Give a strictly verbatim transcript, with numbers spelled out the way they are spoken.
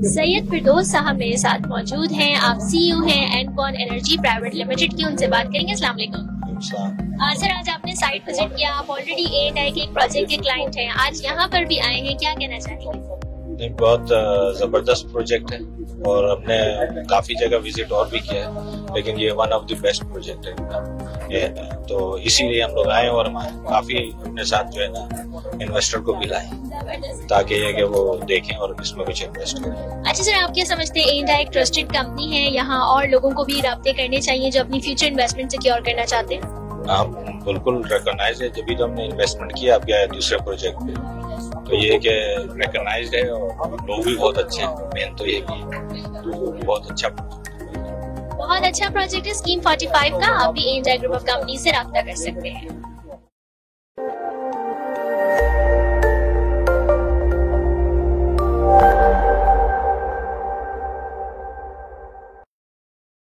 सैयद फिरदौस साहब मेरे साथ मौजूद हैं। आप सीईओ हैं एनकॉन एनर्जी प्राइवेट लिमिटेड की। उनसे बात करेंगे। अस्सलाम वालेकुम। सर, आज आपने साइट विजिट किया, आप ऑलरेडी ए एंड आई के एक प्रोजेक्ट के क्लाइंट हैं, आज यहाँ पर भी आए हैं, क्या कहना चाहेंगे? बहुत जबरदस्त प्रोजेक्ट है और हमने काफी जगह विजिट और भी किया है, लेकिन ये one of the best project है ये, तो इसीलिए हम लोग आए और काफी अपने साथ जो है ना इन्वेस्टर को भी लाए ताकि ये कि वो देखें और इसमें कुछ इन्वेस्ट करें। अच्छा सर, आप क्या समझते हैं ए एंड आई एक ट्रस्टेड कंपनी है, यहाँ और लोगों को भी राब्ते करने चाहिए जो अपनी फ्यूचर इन्वेस्टमेंट सिक्योर करना चाहते हैं? हाँ, बिल्कुल रिकॉग्नाइज है। जब भी तो हमने इन्वेस्टमेंट किया अब गया दूसरे प्रोजेक्ट पे, तो ये कि रिकॉग्नाइज्ड है और लोग भी बहुत अच्छे हैं। मेन तो ये भी बहुत अच्छा बहुत अच्छा प्रोजेक्ट है स्कीम पैंतालीस का। आप भी A and I group of company से राब्ता कर सकते हैं।